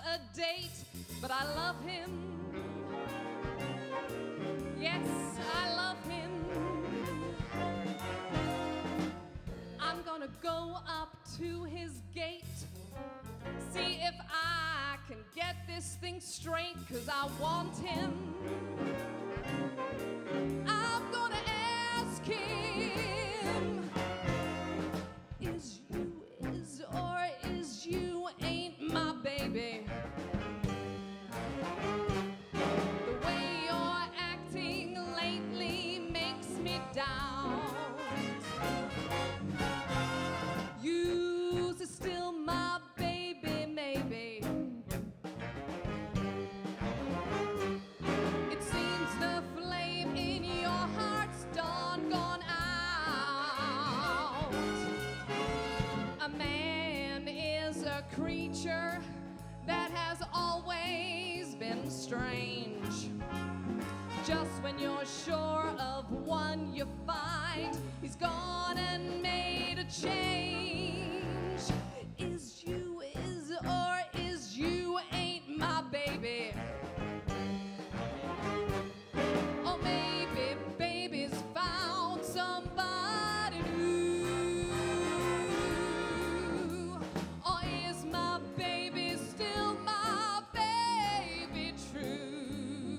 a date, but I love him. Yes, I love him. I'm gonna go up to his gate, see if I can get this thing straight, 'cause I want him. I'm gonna ask him, is you is or is you ain't my baby? The way you're acting lately makes me doubt. You's still my baby, maybe. It seems the flame in your heart's gone out. A man is a creature that has always been strange. Just when you're sure of one, you find he's gone and made a change. Is you is or is you ain't my baby? Or maybe baby's found somebody new. Or is my baby still my baby true?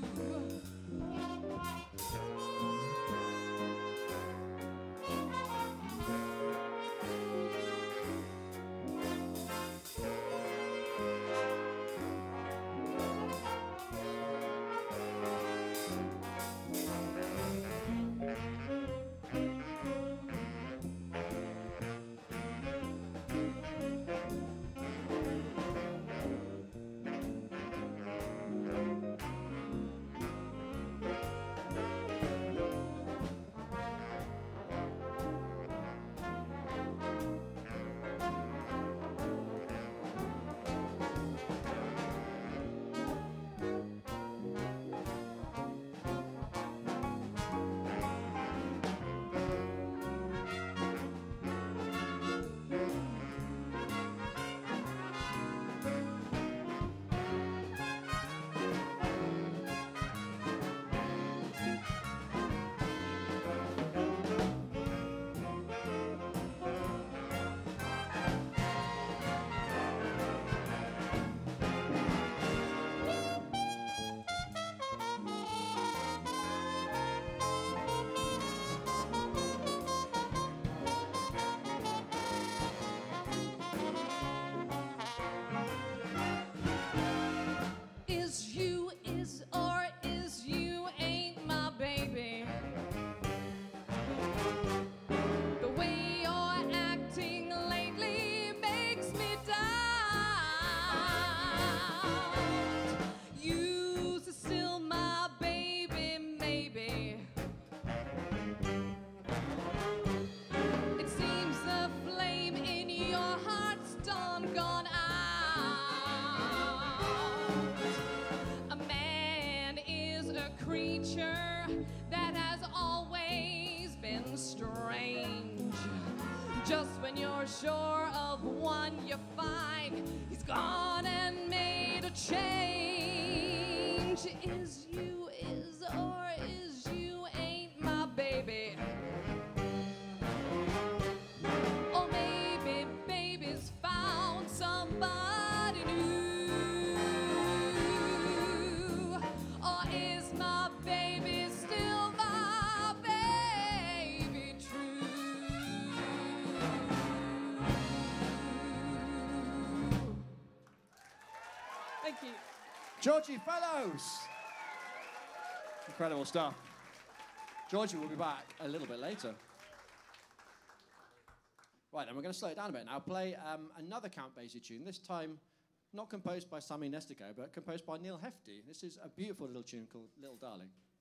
Is you is or is you ain't my baby? The way you're acting lately makes me doubt. You's still my baby, maybe. It seems the flame in your heart's gone out. A man is a creature that has always been strange. Just when you're sure of one, you find he's gone and made a change. Is you is or is you ain't my baby? Or maybe baby's found somebody new. Or is my baby still my baby true? Thank you. Georgie Fellows. Incredible stuff. Georgie will be back a little bit later. Right, then we're going to slow it down a bit now. Play another Count Basie tune, this time not composed by Sammy Nestico, but composed by Neil Hefti. This is a beautiful little tune called Little Darling.